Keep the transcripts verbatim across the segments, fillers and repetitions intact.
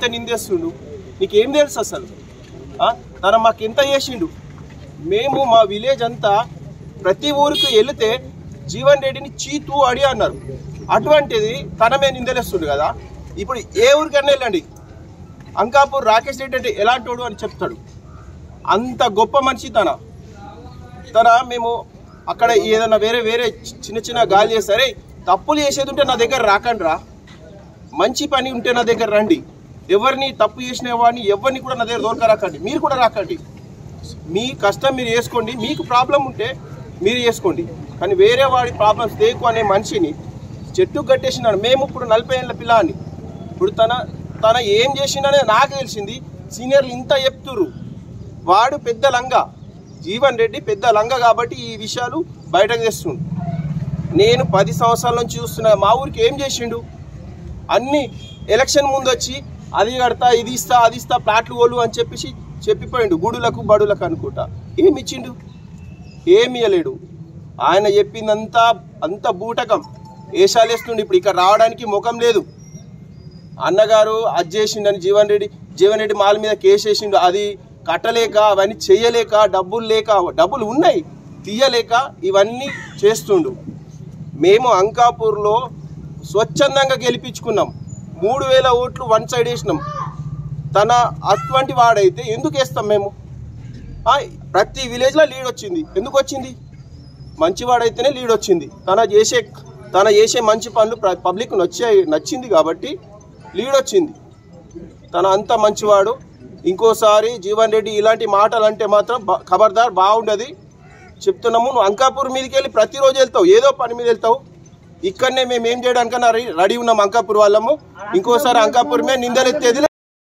ఇంత నిందేస్తుండు, నీకేం తెలుసు అసలు? తన మాకు ఎంత చేసిండు? మేము మా విలేజ్ అంతా ప్రతి ఊరికి వెళితే జీవన్ రెడ్డిని చీతూ అడి అన్నారు. అటువంటిది తన మీద నిందలేస్తుండు కదా. ఇప్పుడు ఏ ఊరికన్నా వెళ్ళండి, అంకాపూర్ రాకేష్ రెడ్డి అంటే ఎలాంటోడు అని చెప్తాడు. అంత గొప్ప మనిషి తన తన మేము అక్కడ ఏదైనా వేరే వేరే చిన్న చిన్న గాలి చేస్తారే, తప్పులు చేసేది ఉంటే నా దగ్గర రాకండి రా, మంచి పని ఉంటే నా దగ్గర రండి. ఎవరిని తప్పు చేసిన వాడిని ఎవరిని కూడా నా దగ్గర దొరక రాకండి, మీరు కూడా రాకండి. మీ కష్టం మీరు చేసుకోండి, మీకు ప్రాబ్లం ఉంటే మీరు చేసుకోండి, కానీ వేరే వాడి ప్రాబ్లమ్స్ దేకు అనే మనిషిని చెట్టు కట్టేసినాడు. మేము ఇప్పుడు నలభై ఏళ్ళ పిల్లాన్ని, ఇప్పుడు తన తన ఏం చేసిండనే నాకు తెలిసింది. సీనియర్లు ఇంత చెప్తురు, వాడు పెద్ద లంగా, జీవన్ రెడ్డి పెద్ద లంగా కాబట్టి ఈ విషయాలు బయటకు తెస్తుండు. నేను పది సంవత్సరాల నుంచి చూస్తున్నా, మా ఊరికి ఏం చేసిండు? అన్ని ఎలక్షన్ ముందు వచ్చి అది కడతా, ఇది ఇస్తా, అది ఇస్తా, ప్లాట్లు కోలు అని చెప్పేసి చెప్పిపోయిండు గుడులకు బడులకు అనుకుంటా. ఏమి ఇచ్చిండు? ఏమి ఇవ్వలేడు. ఆయన చెప్పిందంతా అంత బూటకం, వేషాలేస్తుండు. ఇప్పుడు ఇక్కడ రావడానికి ముఖం లేదు. అన్నగారు అది చేసిండని జీవన్ రెడ్డి జీవన్ రెడ్డి మాల మీద కేసు వేసిండు. అది కట్టలేక, అవన్నీ చెయ్యలేక, డబ్బులు లేక, డబ్బులు ఉన్నాయి తీయలేక ఇవన్నీ చేస్తుండు. మేము అంకాపూర్లో స్వచ్ఛందంగా గెలిపించుకున్నాం. మూడు వేల ఓట్లు వన్ సైడ్ వేసినాం. తన అటువంటి వాడైతే ఎందుకు వేస్తాం మేము? ప్రతి విలేజ్లో లీడ్ వచ్చింది. ఎందుకు వచ్చింది? మంచివాడైతేనే లీడ్ వచ్చింది. తన చేసే తన చేసే మంచి పనులు పబ్లిక్ నచ్చే నచ్చింది కాబట్టి లీడ్ వచ్చింది. తన అంత మంచివాడు. ఇంకోసారి జీవన్ రెడ్డి ఇలాంటి మాటలు అంటే మాత్రం ఖబర్దార్, బాగుండదు చెప్తున్నాము. నువ్వు అంకాపూర్ మీదకి వెళ్ళి ప్రతిరోజు వెళ్తావు, ఏదో పని మీద వెళ్తావు. ఇక్కడనే మేము ఏం చేయడానికన్నా రెడీ ఉన్నాం అంకాపూర్ వాళ్ళము. ఇంకోసారి అంకాపూర్ మీద నిందలెత్తేది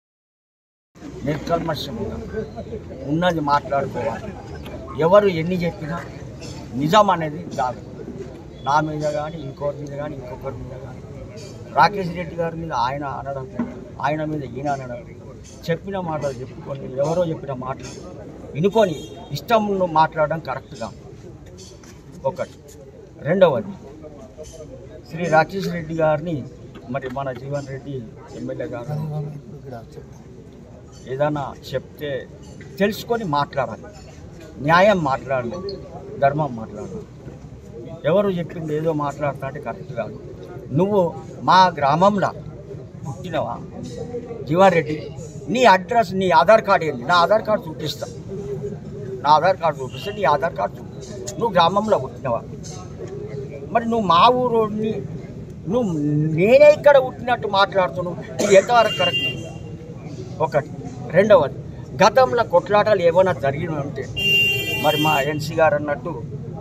నిర్కల్మషంగా ఉన్నది మాట్లాడుకోవాలి. ఎవరు ఎన్ని చెప్పినా నిజం అనేది కాదు. నా మీద కానీ, ఇంకొకరి మీద కానీ, ఇంకొకరి మీద కానీ, రాకేష్ రెడ్డి గారి మీద ఆయన అనడం, ఆయన మీద ఈయన అనడం, చెప్పిన మాటలు చెప్పుకొని, ఎవరో చెప్పిన మాటలు వినుకొని ఇష్టం మాట్లాడడం కరెక్ట్గా ఒకటి. రెండవది, శ్రీ రాకేష్ రెడ్డి గారిని మరి మన జీవన్ రెడ్డి ఎమ్మెల్యే గారు ఏదైనా చెప్తే తెలుసుకొని మాట్లాడాలి, న్యాయం మాట్లాడాలి, ధర్మం మాట్లాడాలి. ఎవరు చెప్పింది ఏదో మాట్లాడుతా అంటే కరెక్ట్ కాదు. నువ్వు మా గ్రామంలో పుట్టినవా జీవన్ రెడ్డి? నీ అడ్రస్, నీ ఆధార్ కార్డు ఏంటి? నా ఆధార్ కార్డు చూపిస్తా, నా ఆధార్ కార్డు చూపిస్తే నీ ఆధార్ కార్డు చూపిస్తా. నువ్వు గ్రామంలో పుట్టినవా? మరి నువ్వు మా ఊరోడిని, నువ్వు నేనే ఇక్కడ పుట్టినట్టు మాట్లాడుతున్నావు, ఇది ఎంతవరకు కరెక్ట్? ఒకటి. రెండవది, గతంలో కొట్లాటలు ఏమైనా జరిగిన ఉంటే మరి మా ఎన్సీ గారు అన్నట్టు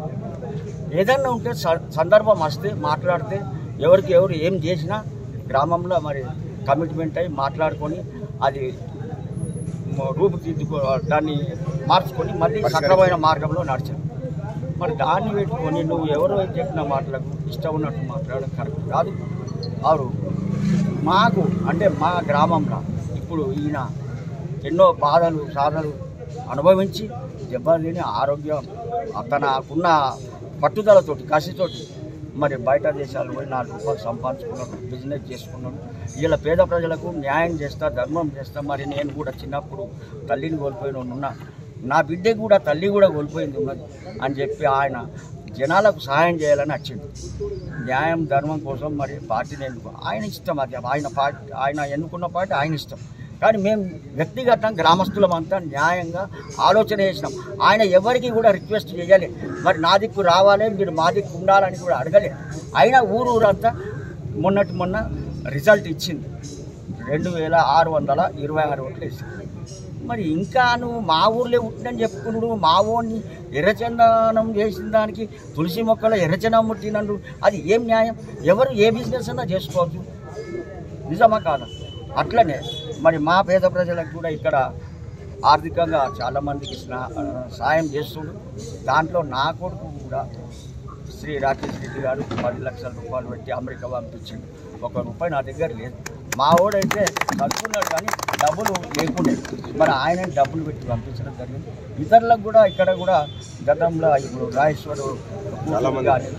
ఏదన్నా ఉంటే సందర్భం వస్తే మాట్లాడితే, ఎవరికి ఎవరు ఏం చేసినా గ్రామంలో మరి కమిట్మెంట్ అయ్యి మాట్లాడుకొని అది రూపుదిద్దుకో దాన్ని మార్చుకొని మళ్ళీ సక్రమైన మార్గంలో నడిచాను. మరి దాన్ని పెట్టుకొని నువ్వు ఎవరో చెప్పిన మాటలకు ఇష్టం ఉన్నట్టు మాట్లాడడం కరెక్ట్ కాదు. వారు మాకు అంటే మా గ్రామంలో ఇప్పుడు ఈయన ఎన్నో బాధలు సాధలు అనుభవించి దెబ్బతిని ఆరోగ్యం తనకున్న పట్టుదలతోటి, కసితోటి మరి బయట దేశాలు పోయి నాలుగు రూపాయలు సంపాదించుకున్నాడు, బిజినెస్ చేసుకున్నాడు. ఇలా పేద ప్రజలకు న్యాయం చేస్తా, ధర్మం చేస్తా. మరి నేను కూడా చిన్నప్పుడు తల్లిని కోల్పోయిన ఉన్నా, నా బిడ్డకి కూడా తల్లి కూడా కోల్పోయింది ఉన్నది అని చెప్పి ఆయన జనాలకు సహాయం చేయాలని వచ్చింది. న్యాయం ధర్మం కోసం మరి పార్టీని ఎన్నుకో, ఆయన ఇష్టం, అది ఆయన పార్టీ, ఆయన ఎన్నుకున్న పార్టీ ఆయన ఇష్టం. కానీ మేము వ్యక్తిగతంగా గ్రామస్తులమంతా న్యాయంగా ఆలోచన చేసినాం. ఆయన ఎవరికి కూడా రిక్వెస్ట్ చేయాలి, మరి నా దిక్కు రావాలి, మీరు మా దిక్కు ఉండాలని కూడా అడగలే. అయినా ఊరు ఊరంతా మొన్నటి మొన్న రిజల్ట్ ఇచ్చింది, రెండు వేల ఆరు వందల ఇరవై ఆరు ఓట్లు వేసింది. మరి ఇంకా నువ్వు మా ఊర్లో పుట్టినని చెప్పుకున్నాడు, మా ఊరిని ఎర్రచందనం చేసిన దానికి తులసి మొక్కలో ఎర్రచందనం పుట్టినట్టు అది ఏం న్యాయం? ఎవరు ఏ బిజినెస్ అన్నా చేసుకోవచ్చు, నిజమా కాదా? అట్లనే మరి మా పేద ప్రజలకు కూడా ఇక్కడ ఆర్థికంగా చాలామందికి సాయం చేస్తుండు. దాంట్లో నా కొడుకు కూడా శ్రీ రాకేష్ రెడ్డి గారు పది లక్షల రూపాయలు పెట్టి అమెరికా పంపించిండు. ఒక రూపాయి నా దగ్గర లేదు. మా వాడైతే కలుపుకున్నాడు కానీ డబ్బులు లేకుండే, మరి ఆయన డబ్బులు పెట్టి పంపించడం జరిగింది. ఇతరులకు కూడా ఇక్కడ కూడా గతంలో ఇప్పుడు రాజేశ్వర్ కానీ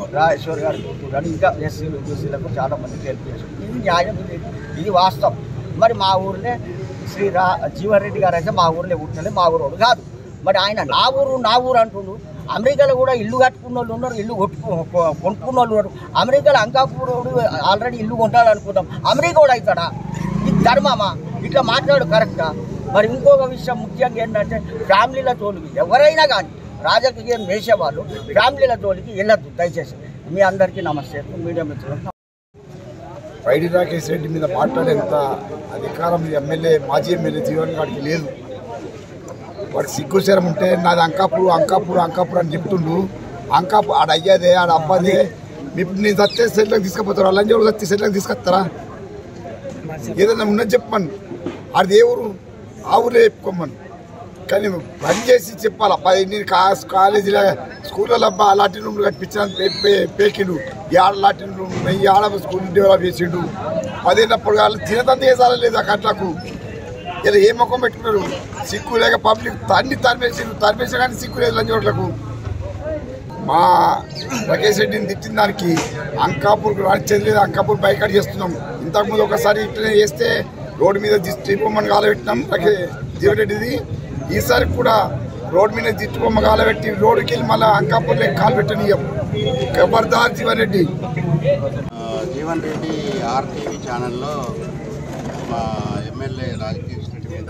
రాజేశ్వర్ గారు కానీ ఇంకా ఎస్సీలు బీసీలకు చాలామందికి హెల్ప్ చేస్తుంది. ఇది న్యాయం, ఇది వాస్తవం. మరి మా ఊర్లే శ్రీ రా జీవన్ రెడ్డి గారు అయితే మా ఊర్లో పుట్టలే, మా ఊరోడు కాదు. మరి ఆయన నా ఊరు నా ఊరు అంటుండు. అమెరికాలో కూడా ఇల్లు కట్టుకున్న వాళ్ళు ఉన్నారు, ఇల్లు కొట్టుకు కొనుక్కున్న వాళ్ళు ఉన్నారు. అమెరికాలో అంకాపురోడు ఆల్రెడీ ఇల్లు కొంటాడు అనుకుందాం, అమెరికా కూడా అవుతాడా? ఇది ధర్మమా? ఇట్లా మాట్లాడు కరెక్టా? మరి ఇంకొక విషయం ముఖ్యంగా ఏంటంటే ఫ్యామిలీల తోలికి ఎవరైనా కానీ రాజకీయం వేసేవాళ్ళు ఫ్యామిలీల తోలికి వెళ్ళద్దు దయచేసి. మీ అందరికీ నమస్తే. మీడియా మిత్రులు, వైడి రాకేష్ రెడ్డి మీద మాట్లాడేంత అధికారం ఎమ్మెల్యే మాజీ ఎమ్మెల్యే జీవన్ గారికి లేదు. వాడు సిగ్గుశరం ఉంటే నాది అంకాపూర్ అంకాపూర్ అంకాపూర్ అని చెప్తుండు. అంకాపూర్ ఆడ అయ్యేదే ఆడ అబ్బాదే. ఇప్పుడు నేను చచ్చే సెట్లకు తీసుకుపోతారా? లంజోడు చచ్చి సెట్లకు తీసుకొస్తారా? ఏదైనా ఉన్నది చెప్పమని. ఆడిది ఏ ఊరు? ఆ ఊరే చెప్పుకోమని. కానీ పని చేసి చెప్పాలా. పది నేను కాలేజీలో స్కూళ్ళలో అబ్బా లాటిన్ రూమ్లు కట్టించిన పేకిండు. ఈ ఆడ లాటిన్ రూమ్ ఈ ఆడ స్కూల్ డెవలప్ చేసిండు. పదిన్నప్పుడు వాళ్ళు తినదంతా వేసాలా లేదు ఆ కట్లకు. ఇలా ఏ ముఖం పెట్టుకున్నారు? సిక్కు లేక పబ్లిక్ తన్ని తరిమేసిండు. తరిమేసా కానీ సిక్కు లేదు లంచోట్లకు. మా రాకేష్ రెడ్డిని తిట్టిన దానికి అంకాపూర్కి రానిచ్చేది లేదు. అంకాపూర్ బైకాట్ చేస్తున్నాం. ఇంతకుముందు ఒకసారి ఇట్లనే చేస్తే రోడ్డు మీద దిష్టిబొమ్మను కాలబెట్టినాం జీవరెడ్డిది. ఈసారి కూడా రోడ్డు మీద దిష్టిబొమ్మ కాలబెట్టి రోడ్డుకి వెళ్ళి మళ్ళీ అంకాపూర్లో కాలు పెట్టనీయం. ఖబర్దార్ జీవన్ రెడ్డి. జీవన్ రెడ్డి ఆర్టీవీ ఛానల్లో మా ఎమ్మెల్యే రాకేష్ రెడ్డి మీద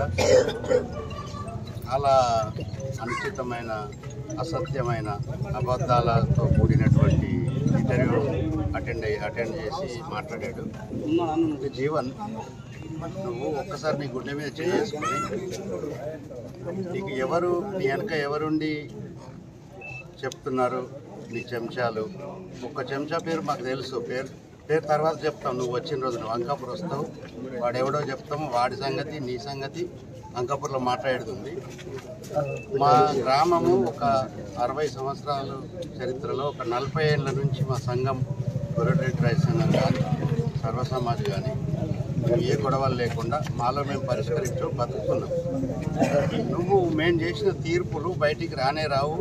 చాలా అనుచితమైన అసత్యమైన అబద్ధాలతో కూడినటువంటి ఇంటర్వ్యూ అటెండ్ అయ్యి అటెండ్ చేసి మాట్లాడాడు. జీవన్, నువ్వు ఒక్కసారి నీ గుండె మీద చేసుకుని నీకు ఎవరు నీ వెనక ఎవరుండి చెప్తున్నారు? నీ చెంచాలు. ఒక్క చెంచా పేరు మాకు తెలుసు. పేరు పేరు తర్వాత చెప్తాం. నువ్వు వచ్చిన రోజు నువ్వు అంకాపూర్ వస్తావు, వాడెవడో చెప్తాము. వాడి సంగతి నీ సంగతి అంకాపూర్లో మాట్లాడుతుంది. మా గ్రామము ఒక అరవై సంవత్సరాల చరిత్రలో ఒక నలభై ఏళ్ళ నుంచి మా సంఘం గొర్రెడ్డి రైతు సంఘం కానీ సర్వసమాజ్ కానీ ఏ గొడవలు లేకుండా మాలో మేము పరిష్కరించు బతుకుతున్నాం. నువ్వు మేము చేసిన తీర్పులు బయటికి రానే రావు.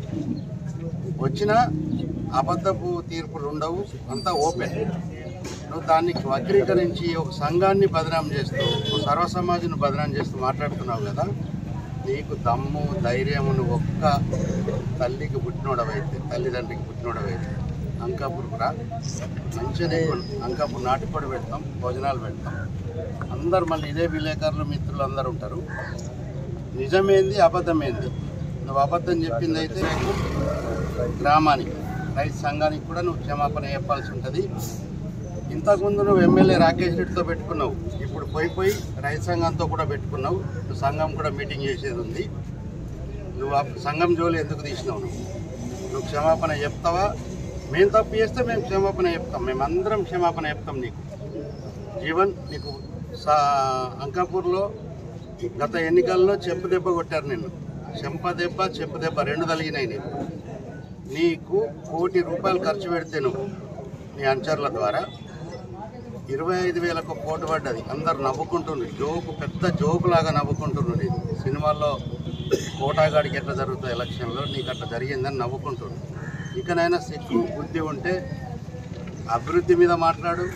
వచ్చిన అబద్ధపు తీర్పులు ఉండవు, అంతా ఓపెన్. నువ్వు దాన్ని వక్రీకరించి ఒక సంఘాన్ని బదనాం చేస్తూ ఒక సర్వసమాజను బదనాం చేస్తూ మాట్లాడుతున్నావు కదా. నీకు దమ్ము ధైర్యము నువ్వు ఒక్క తల్లికి పుట్టినోడవైతే తల్లిదండ్రికి పుట్టినోడవైతే అంకాపూర్కు రా. మంచిగా నీకు అంకాపూర్ నాటిపడి పెడతాం, భోజనాలు పెడతాం. అందరు మళ్ళీ ఇదే విలేకరులు మిత్రులు అందరు ఉంటారు. నిజమేంది అబద్ధమేంది? నువ్వు అబద్ధం చెప్పింది అయితే గ్రామానికి రైతు సంఘానికి కూడా నువ్వు క్షమాపణ చెప్పాల్సి ఉంటుంది. ఇంతకుముందు నువ్వు ఎమ్మెల్యే రాకేష్ రెడ్డితో పెట్టుకున్నావు, ఇప్పుడు పోయి పోయి రైతు సంఘంతో కూడా పెట్టుకున్నావు. నువ్వు సంఘం కూడా మీటింగ్ చేసేది ఉంది. నువ్వు ఆ సంఘం జోలి ఎందుకు తీసినావు? నువ్వు నువ్వు క్షమాపణ చెప్తావా? మేము తప్పు చేస్తే మేము క్షమాపణ చెప్తాం. మేమందరం క్షమాపణ చెప్తాం నీకు. జీవన్, నీకు సా అంకాపూర్లో గత ఎన్నికల్లో చెప్పు దెబ్బ కొట్టారు నిన్ను. చెంప దెబ్బ చెప్పు దెబ్బ రెండు తగిలినాయి. నీకు నీకు కోటి రూపాయలు ఖర్చు పెడితే నువ్వు నీ అంచర్ల ద్వారా ఇరవై ఐదు వేలకు కోటు పడ్డది. అందరు నవ్వుకుంటుండ్రు. జోకు పెద్ద జోకులాగా నవ్వుకుంటున్నారు. నీకు సినిమాల్లో కోటాగాడికి ఎట్లా జరుగుతుంది ఎలక్షన్లో నీకు అట్లా జరిగిందని నవ్వుకుంటున్నారు. ఇకనైనా సిగ్గు బుద్ధి ఉంటే అభివృద్ధి మీద మాట్లాడు.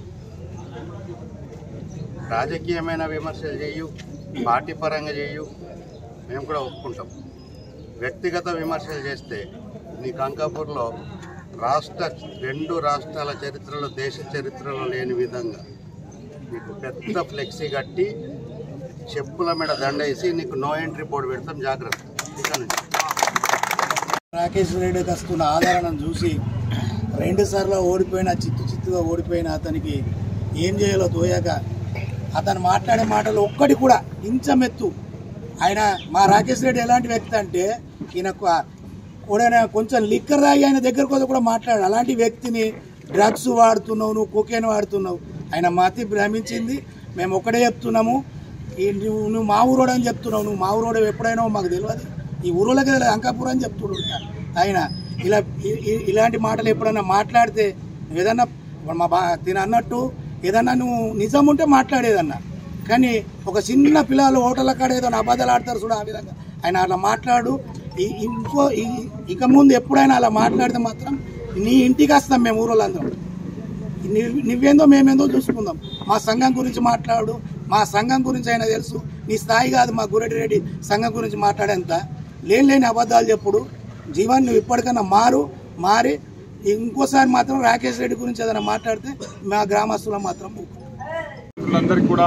రాజకీయమైన విమర్శలు చేయు, పార్టీ పరంగా చేయు, మేము కూడా ఒప్పుకుంటాం. వ్యక్తిగత విమర్శలు చేస్తే నీకు అంకాపూర్లో రాష్ట్ర రెండు రాష్ట్రాల చరిత్రలో దేశ చరిత్రలో లేని విధంగా నీకు పెద్ద ఫ్లెక్సీ కట్టి చెప్పుల మీద దండేసి నీకు నో ఎంట్రీ బోర్డు పెడతాం. జాగ్రత్త. ఇక నుంచి రాకేష్ రెడ్డికి వస్తున్న ఆదరణను చూసి రెండు సార్లు ఓడిపోయిన చిత్తు చిత్తుగా ఓడిపోయిన అతనికి ఏం చేయాలో తోయాక అతను మాట్లాడే మాటలు ఒక్కటి కూడా ఇంచమెత్తు. ఆయన మా రాకేష్ రెడ్డి ఎలాంటి వ్యక్తి అంటే ఈయన కూడా కొంచెం లిక్కర్ తాగి ఆయన దగ్గరకు కూడా మాట్లాడాడు. అలాంటి వ్యక్తిని డ్రగ్స్ వాడుతున్నావు, నువ్వు కోకేన్ వాడుతున్నావు. ఆయన మతి భ్రమించింది. మేము ఒకటే చెప్తున్నాము, నువ్వు నువ్వు మా ఊరోడు అని చెప్తున్నావు. నువ్వు మా ఊరోడు ఎప్పుడైనా మాకు తెలియదు. ఈ ఊరోళ్ళకి తెలియదు అంకాపూర్ అని చెప్తుంటా. ఆయన ఇలా ఇలాంటి మాటలు ఎప్పుడన్నా మాట్లాడితే ఏదన్నా మా బా తిన అన్నట్టు ఏదన్నా నువ్వు నిజం ఉంటే మాట్లాడేదన్నా. కానీ ఒక చిన్న పిల్లలు హోటళ్ళ కాడ ఏదో అబద్ధాలు ఆడతారు చూడ, ఆ విధంగా ఆయన అలా మాట్లాడు. ఇంకో ఇక ముందు ఎప్పుడైనా అలా మాట్లాడితే మాత్రం నీ ఇంటికి వస్తాం మేము ఊరోళ్ళందరం. నువ్వేందో మేమేందో చూసుకుందాం. మా సంఘం గురించి మాట్లాడు, మా సంఘం గురించి అయినా తెలుసు. నీ స్థాయి కాదు మా గురెడ్డి రెడ్డి సంఘం గురించి మాట్లాడేంత. లేని లేని అబద్ధాలు చెప్పుడు. జీవన్ నువ్వు ఇప్పటికన్నా మారు మారి ఇంకోసారి మాత్రం రాకేష్ రెడ్డి గురించి ఏదైనా మాట్లాడితే మా గ్రామస్తులు మాత్రం అందరికీ కూడా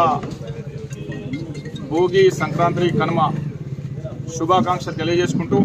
భోగి సంక్రాంతి కనుమ శుభాకాంక్షలు తెలియజేసుకుంటూ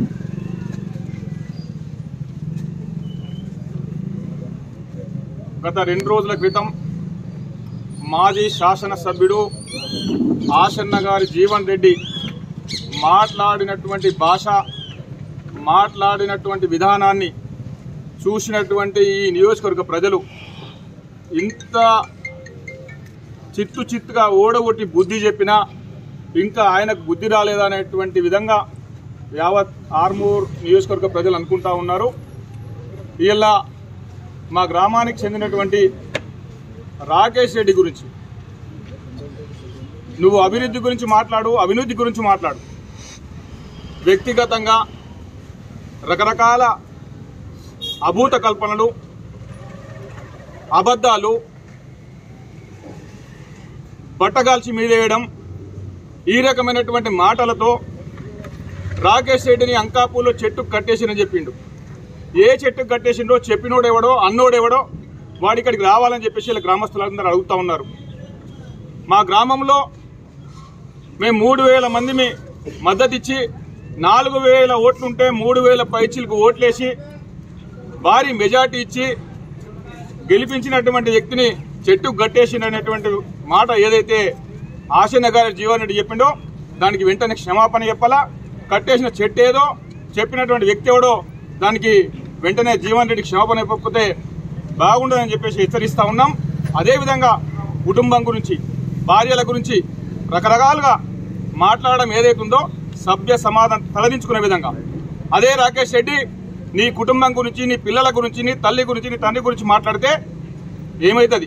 గత రెండు రోజుల క్రితం మాజీ శాసనసభ్యుడు ఆశన్న గారి జీవన్ రెడ్డి మాట్లాడినటువంటి భాష, మాట్లాడినటువంటి విధానాన్ని చూసినటువంటి ఈ నియోజకవర్గ ప్రజలు ఇంత చిత్తు చిత్తుగా ఓడగొట్టి బుద్ధి చెప్పినా ఇంకా ఆయనకు బుద్ధి రాలేదనేటువంటి విధంగా యావత్ ఆర్మూర్ నియోజకవర్గ ప్రజలు అనుకుంటా ఉన్నారు. ఇలా మా గ్రామానికి చెందినటువంటి రాకేష్ రెడ్డి గురించి నువ్వు అభివృద్ధి గురించి మాట్లాడు, అవినీతి గురించి మాట్లాడు. వ్యక్తిగతంగా రకరకాల అభూత కల్పనలు, అబద్ధాలు, బట్టగాల్చి మీదేయడం, ఈ రకమైనటువంటి మాటలతో రాకేష్ రెడ్డిని అంకాపూర్లో చెట్టుకు కట్టేసినని చెప్పిండు. ఏ చెట్టుకు కట్టేసిండో చెప్పినోడెవడో అన్నోడెవడో వాడి ఇక్కడికి రావాలని చెప్పేసి ఇలా గ్రామస్తులందరూ అడుగుతూ ఉన్నారు. మా గ్రామంలో మేము మూడు వేల మంది మద్దతు ఇచ్చి నాలుగు వేల ఓట్లుంటే మూడు వేల పైచీలకు ఓట్లేసి భారీ మెజార్టీ ఇచ్చి గెలిపించినటువంటి వ్యక్తిని చెట్టుకు కట్టేసినటువంటి మాట ఏదైతే ఆశన్న గారి జీవన్ రెడ్డి చెప్పిండో దానికి వెంటనే క్షమాపణ చెప్పాలా. కట్టేసిన చెట్టు ఏదో చెప్పినటువంటి వ్యక్తి ఎవడో దానికి వెంటనే జీవన్ రెడ్డికి క్షమాపణ ఇవ్వకపోతే బాగుండదని చెప్పేసి హెచ్చరిస్తూ ఉన్నాం. అదేవిధంగా కుటుంబం గురించి, భార్యల గురించి రకరకాలుగా మాట్లాడడం ఏదైతుందో సభ్య సమాధానం తలదించుకునే విధంగా అదే రాకేష్ రెడ్డి నీ కుటుంబం గురించి, నీ పిల్లల గురించి, నీ తల్లి గురించి, నీ తండ్రి గురించి మాట్లాడితే ఏమవుతుంది?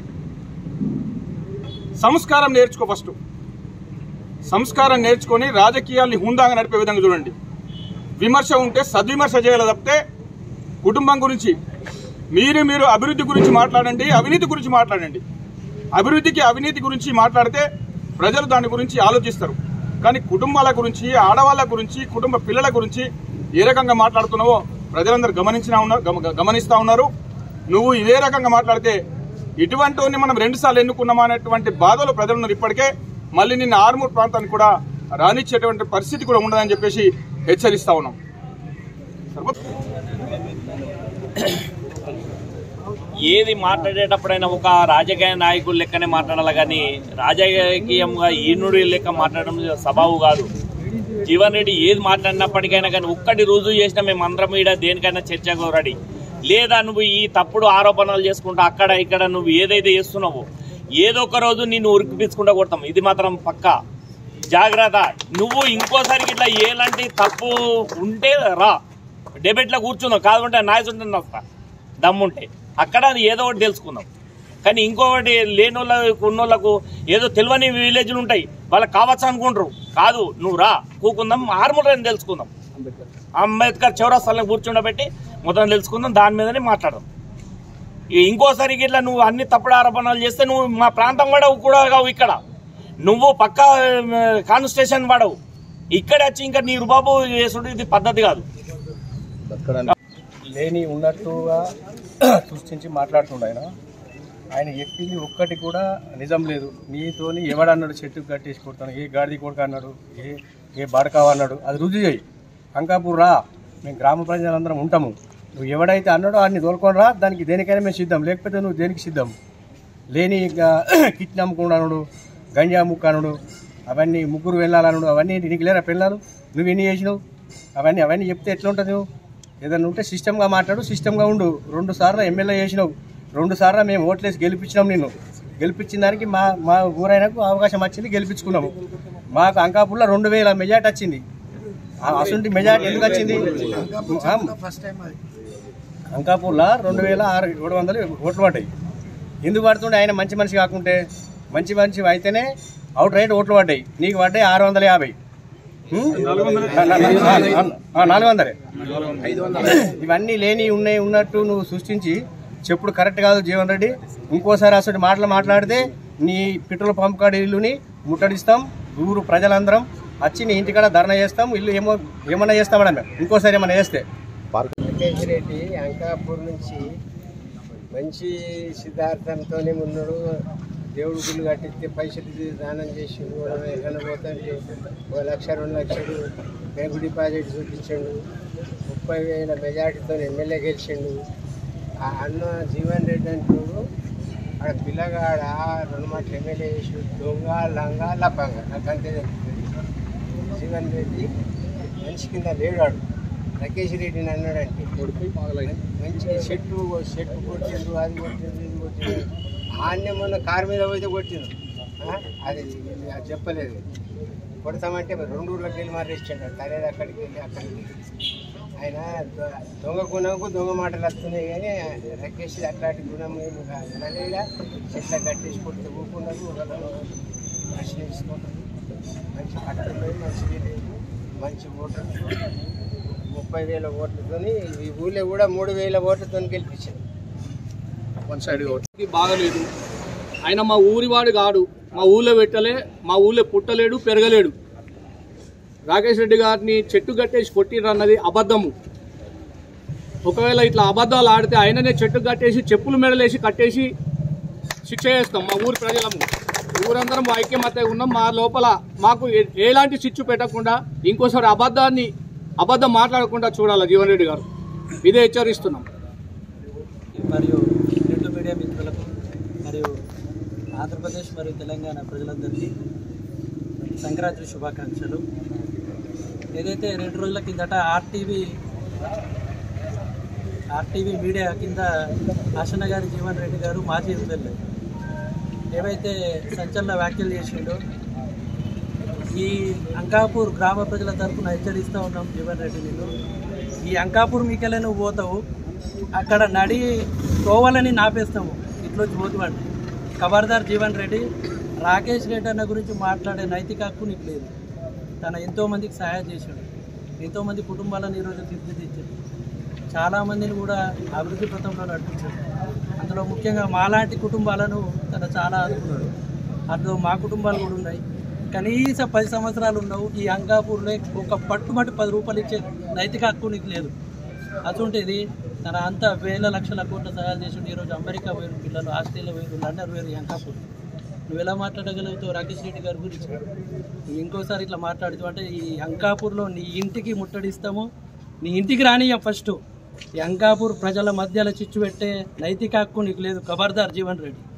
సంస్కారం నేర్చుకో. ఫస్ట్ సంస్కారం నేర్చుకొని రాజకీయాల్ని హుందాగా నడిపే విధంగా చూడండి. విమర్శ ఉంటే సద్విమర్శ చేయాలి తప్పితే కుటుంబం గురించి మీరు మీరు అభివృద్ధి గురించి మాట్లాడండి, అవినీతి గురించి మాట్లాడండి. అభివృద్ధికి అవినీతి గురించి మాట్లాడితే ప్రజలు దాని గురించి ఆలోచిస్తారు. కానీ కుటుంబాల గురించి, ఆడవాళ్ళ గురించి, కుటుంబ పిల్లల గురించి ఏ రకంగా మాట్లాడుతున్నావో ప్రజలందరూ గమనించినా ఉన్నారు గమనిస్తూ ఉన్నారు. నువ్వు ఇదే రకంగా మాట్లాడితే ఇటువంటి మనం రెండుసార్లు ఎన్నుకున్నామా అనేటువంటి బాధలు ప్రజలు ఉన్నారు. ఇప్పటికే మళ్ళీ నిన్న ఆర్మూర్ ప్రాంతాన్ని కూడా రానిచ్చేటువంటి పరిస్థితి కూడా ఉండదని చెప్పేసి హెచ్చరిస్తా ఉన్నాం. ఏది మాట్లాడేటప్పుడైనా ఒక రాజకీయ నాయకులు లెక్కనే మాట్లాడాలి, కానీ రాజకీయంగా ఈనుడి లెక్క మాట్లాడడం సబబు కాదు. జీవన్ రెడ్డి ఏది మాట్లాడినప్పటికైనా కానీ ఒక్కటి రుజువు చేసినా మేము అందరం ఈడ దేనికైనా చర్చకు రెడీ. లేదా నువ్వు ఈ తప్పుడు ఆరోపణలు చేసుకుంటా అక్కడ ఇక్కడ నువ్వు ఏదైతే చేస్తున్నావో ఏదో ఒక రోజు నిన్ను ఉరికిపించుకుంటా కొడతాం. ఇది మాత్రం పక్కా జాగ్రత్త. నువ్వు ఇంకోసారికి ఇట్లా ఎలాంటి తప్పు ఉంటే రా డెబేట్లో కూర్చుందాం, కాదుంటే నాయస్ ఉంటుంది వస్తా దమ్ముంటే అక్కడ ఏదో ఒకటి తెలుసుకుందాం. కానీ ఇంకొకటి లేని వాళ్ళకు ఉన్నోళ్ళకు ఏదో తెలియని విలేజ్లు ఉంటాయి, వాళ్ళకి కావచ్చు అనుకుంటారు. కాదు, నువ్వు రా కూకుందాం, ఆర్మూర్ అని తెలుసుకుందాం. అంబేద్కర్ చౌరస్తాలను కూర్చుండబెట్టి మొత్తం తెలుసుకుందాం, దాని మీదనే మాట్లాడదాం. ఇంకోసారి ఇట్లా నువ్వు అన్ని తప్పుడు ఆరోపణలు చేస్తే నువ్వు మా ప్రాంతం వాడవు కూడా కావు. ఇక్కడ నువ్వు పక్కా కాన్స్టిట్యూషన్ వాడవు, ఇక్కడ వచ్చి ఇంకా నీ రుబాబు చేసుడు ఇది పద్ధతి కాదు. లేని ఉన్నట్టుగా సృష్టించి మాట్లాడుతుండ ఆయన ఆయన చెప్పింది ఒక్కటి కూడా నిజం లేదు. నీతోని ఎవడన్నాడు చెట్టుకు కట్టేసి కొడతాను, ఏ గాడిది కొడుకు అన్నాడు, ఏ ఏ బాడకావ అన్నాడు, అది రుజువు చేయి. అంకాపూర్ రా, మేము గ్రామ ప్రజలందరం ఉంటాము. నువ్వు ఎవడైతే అన్నాడో అన్ని తోలుకొని రా, దానికి దేనికైనా మేము సిద్ధం, లేకపోతే నువ్వు దేనికి సిద్ధం. లేని కిట్ నమ్ముకున్నాడు, గంజా ముక్కనుడు, అవన్నీ ముగ్గురు వెళ్ళాలనుడు, అవన్నీ నీకు లేరా పిల్లలు, నువ్వు ఎన్ని చేసినావు అవన్నీ అవన్నీ చెప్తే ఎట్లా ఉంటుంది? నువ్వు ఏదన్నా ఉంటే సిస్టమ్గా మాట్లాడు, సిస్టమ్గా ఉండు. రెండు సార్లు ఎమ్మెల్యే చేసినావు, రెండు సార్లు మేము ఓట్లేసి గెలిపించినాం. నిన్ను గెలిపించిన దానికి మా మా ఊరైనకు అవకాశం వచ్చింది, గెలిపించుకున్నాము. మాకు అంకాపూర్లో రెండు వేల మెజార్టీ వచ్చింది. అసలు మెజార్టీ ఎందుకు వచ్చింది? అంకాపూర్లో రెండు వేల ఆరు ఏడు వందలు ఓట్లు పడ్డాయి. ఎందుకు పడుతుండే? ఆయన మంచి మనిషి కాకుంటే, మంచి మనిషి అయితేనే అవుట్ రైట్ ఓట్లు పడ్డాయి. నీకు పడ్డాయి ఆరు వందల యాభై నాలుగు వందలే. ఇవన్నీ లేని ఉన్నాయి ఉన్నట్టు నువ్వు సృష్టించి చెప్పుడు కరెక్ట్ కాదు జీవన్ రెడ్డి. ఇంకోసారి అసలు మాటలు మాట్లాడితే నీ పెట్రోల్ పంప్ కాడ ఇల్లుని ముట్టడిస్తాం, ఊరు ప్రజలందరం వచ్చి నీ ఇంటికాడ ధర్నా చేస్తాం, ఇల్లు ఏమో ఏమన్నా చేస్తామన్నా మేము ఇంకోసారి ఏమన్నా చేస్తే. రాకేష్ రెడ్డి అంకాపూర్ నుంచి మంచి సిద్ధార్థంతోనే ఉన్నాడు. దేవుడు గుళ్ళు కట్టిస్తే పైసలు దానం చేసిండు. ఎక్కడ పోతుంటే ఒక లక్ష రెండు లక్షలు బ్యాంకు డిపాజిట్ చూపించిండు. ముప్పై వేల మెజార్టీతో ఎమ్మెల్యే గెలిచిండు. ఆ అన్న జీవన్ రెడ్డి అంటాడు ఆడ పిల్లగాడ రెండు మాటలు ఎమ్మెల్యే చేసి దొంగ లంగా లప్పంగా నాకు అంతే తెలుస్తుంది. జీవన్ రెడ్డి మనిషి కింద లేడాడు. రాకేష్ రెడ్డిని అన్నాడంటే మంచి చెట్టు చెట్టు కొట్టిండు, అది కొట్టిండు, ఇది కొట్టిండు. ఆన్నే మొన్న కారు మీద పోతే కొట్టిండు. అది చెప్పలేదు. కొడతామంటే రెండు ఊళ్ళకి వెళ్ళి మారేసిండు. తనేది అక్కడికి వెళ్ళి అక్కడికి ఆయన దొంగ గుణంకు దొంగ మాటలు వస్తున్నాయి. కానీ రాకేష్ అట్లాంటి గుణం ఏమి కాదు. నల్లేలా చెట్ల కట్టేసి కొడితే ఊపుకున్నారు, ప్రశ్న తీసుకుంటారు. మంచి కట్టుకున్నది, మంచి లేదు, మంచి ఓట్లు, ముప్పై వేల ఓట్లతో ఈ ఊళ్ళో కూడా మూడు వేల ఓట్లతో గెలిపించారు. వన్ సైడ్ బాగలేదు. ఆయన మా ఊరివాడు కాడు, మా ఊళ్ళో పెట్టలే, మా ఊళ్ళో పుట్టలేడు, పెరగలేడు. రాకేష్ రెడ్డి గారిని చెట్టు కట్టేసి కొట్టిరన్నది అబద్ధము. ఒకవేళ ఇట్లా అబద్ధాలు ఆడితే ఆయననే చెట్టు కట్టేసి చెప్పులు మెడలేసి కట్టేసి శిక్ష చేస్తాం. మా ఊరి ప్రజలము ఊరందరం ఐక్యమత్య ఉన్నాం. మా లోపల మాకు ఎలాంటి శిక్ష పెట్టకుండా ఇంకోసారి అబద్ధాన్ని అబద్ధం మాట్లాడకుండా చూడాలి జీవన్ రెడ్డి గారు. ఇదే హెచ్చరిస్తున్నాం. మరియు ప్రింట్ మీడియా మిత్రులకు మరియు ఆంధ్రప్రదేశ్ మరియు తెలంగాణ ప్రజలందరికీ సంక్రాంతి శుభాకాంక్షలు. ఏదైతే రెండు రోజుల కిందట ఆర్టీవీ ఆర్టీవీ మీడియా కింద ఆశన్న గారి జీవన్ రెడ్డి గారు మాజీ ఎమ్మెల్యే ఏవైతే సంచలన వ్యాఖ్యలు చేసిండో ఈ అంకాపూర్ గ్రామ ప్రజల తరఫున హెచ్చరిస్తూ ఉన్నాం. జీవన్ రెడ్డి నేను ఈ అంకాపూర్ మీకెళ్ళే నువ్వు పోతావు, అక్కడ నడి తోవాలని నాపేస్తాము, ఇట్లొచ్చి పోతువండి. ఖబర్దార్ జీవన్ రెడ్డి, రాకేష్ రెడ్డి అన్న గురించి మాట్లాడే నైతిక హక్కు నీకు లేదు. తన ఎంతోమందికి సహాయం చేశాడు, ఎంతోమంది కుటుంబాలను ఈరోజు తీర్చిదిద్దాడు, చాలామందిని కూడా అభివృద్ధి పథంలో నడిపించాడు. అందులో ముఖ్యంగా మాలాంటి కుటుంబాలను తన చాలా ఆదుకున్నాడు. అందులో మా కుటుంబాలు కూడా ఉన్నాయి. కనీసం పది సంవత్సరాలు ఉన్నావు, ఈ అంకాపూర్లో ఒక పట్టుమట్టు పది రూపాయలు ఇచ్చే నైతిక హక్కు నీకు లేదు. అటువంటిది తన అంత వేల లక్షల కోట్ల సహాయం చేసిండు. ఈరోజు అమెరికా వేరు పిల్లలు, ఆస్ట్రేలియా వేరు, లండన్ వేరు, ఈ అంకాపూర్. నువ్వు ఎలా మాట్లాడగలుగుతావు రాకేష్ రెడ్డి గారి గురించి? నువ్వు ఇంకోసారి ఇట్లా మాట్లాడుతావు అంటే ఈ అంకాపూర్లో నీ ఇంటికి ముట్టడిస్తాము, నీ ఇంటికి రానియం. ఫస్ట్ ఈ అంకాపూర్ ప్రజల మధ్యలో చిచ్చు పెట్టే నైతిక హక్కు నీకు లేదు. ఖబర్దార్ జీవన్ రెడ్డి.